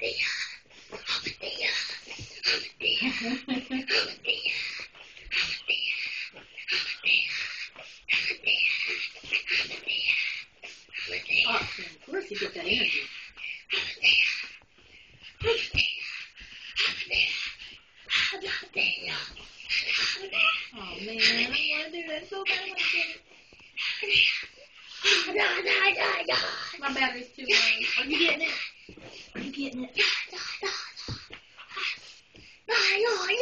Of course you get that energy. Oh man, I want to do that so bad. I want to get it. My battery's too low. Are you getting it? Are you getting it?